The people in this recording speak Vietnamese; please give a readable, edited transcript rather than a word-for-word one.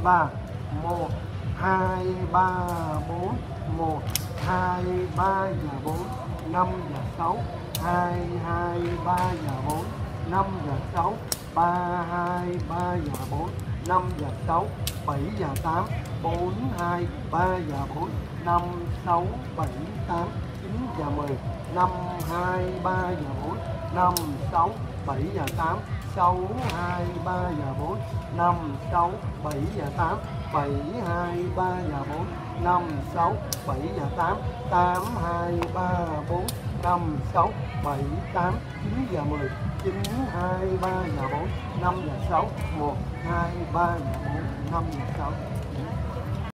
3. 1, 2, 3, 4. 1, 2, 3 và 4. 5 và 6. 2, 2, 3 và 4. 5 và 6. 3, 2, 3 và 4. 5 và 6. 7 và 8. 4, 2, 3 và 4. 5, 6, 7, 8, 9 và 10. 5, 2, 3 và 4. 5, 6, 7 và 8. 6, 2, 3 và 4. 5, 6, 7 và 8. 7, 2, 3 và 4. 5, 6, 7 và 8. 8, 2, 3, 4. 5, 6, 7, 8, 9 và 10. 9, 2, 3 và 4. 5 và 6. 1, 2, 3 và 4. 5 và 6.